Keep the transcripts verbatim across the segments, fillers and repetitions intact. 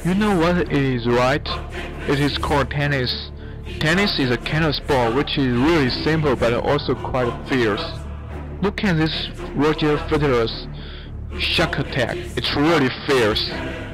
You know what it is, right? It is called tennis. Tennis is a kind of sport which is really simple but also quite fierce. Look at this Roger Federer's shot attack. It's really fierce.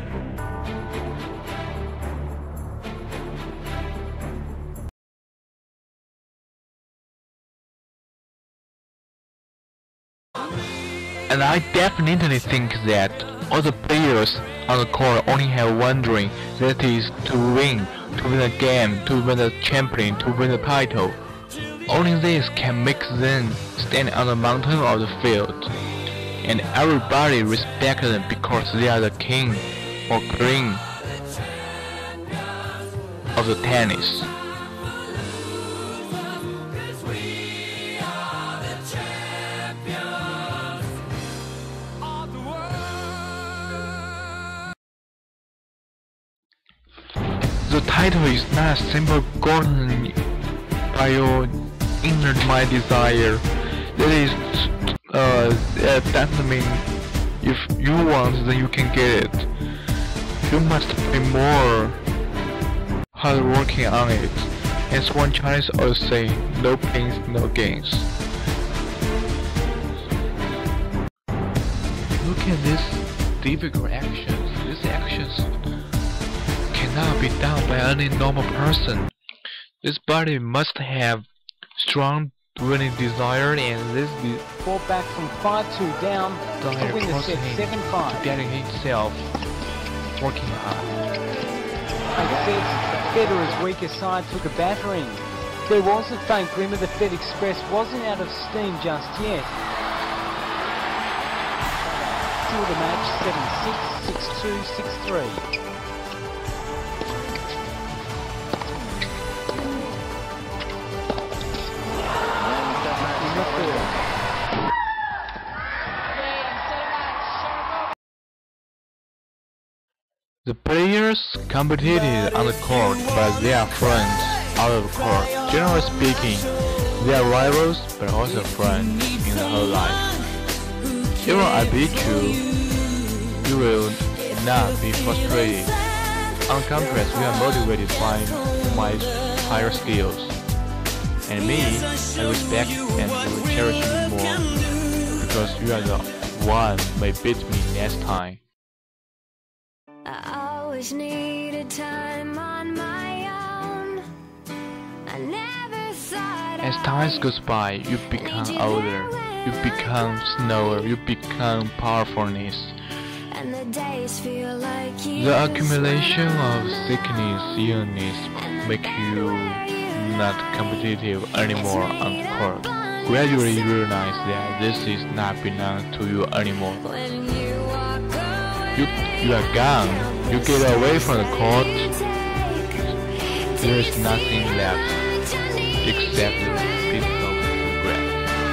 And I definitely think that all the players on the court only have one dream, that is to win, to win the game, to win the champion, to win the title. Only this can make them stand on the mountain of the field, and everybody respect them because they are the king or queen of the tennis. The title is not a simple golden by your inner mind desire. That is, uh, that means if you want, then you can get it. You must be more hard working on it. As one Chinese always say, no pains, no gains. Look at these difficult actions. These actions cannot be done by any normal person. This body must have strong winning desire, and this de Ball back from five two down to win the set seven five. To dedicate himself, working hard. Eight sets, Federer's weaker side took a battering. There was a faint glimmer the Fed Express wasn't out of steam just yet. Still the match seven six, six two, six three. The players competed on the court, but they are friends out of the court. Generally speaking, they are rivals, but also friends in the whole life. Even I beat you, you will not be frustrated. On contrast, we are motivated by my higher skills. And me, I respect and will cherish you more, because you are the one who may beat me next time. I always needed time on my own. I never thought As time goes by, you become older, you become slower, you become powerfulness. and the days feel like The accumulation of sickness, illness, make you not competitive anymore on the court. Gradually you realize that this is not belong to you anymore. when you walk away. You, you are gone. You get away from the court. There is nothing left except the peaceful regret.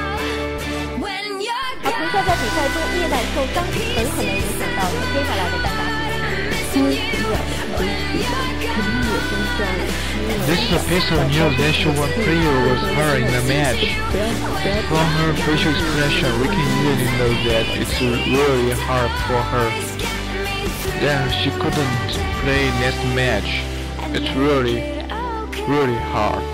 而停赛在比赛中液氮受伤，很可能影响到他接下来的单打比赛。因为比较的是悲剧，肯定也跟这样的失落。 This is a piece of news that shows one player was hurt in the match. From her facial expression, we can easily know that it's really hard for her. That she couldn't play next match. It's really, really hard.